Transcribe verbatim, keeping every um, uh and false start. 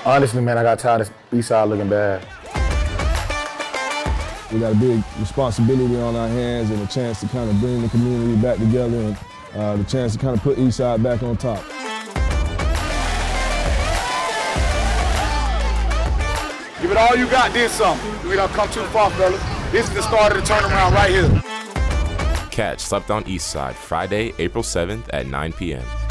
Honestly, man, I got tired of Eastside looking bad. We got a big responsibility on our hands and a chance to kind of bring the community back together and uh, the chance to kind of put Eastside back on top. Give it all you got, then something. We don't come too far, fellas. This is the start of the turnaround right here. Catch Slept on Eastside Friday, April seventh at nine p m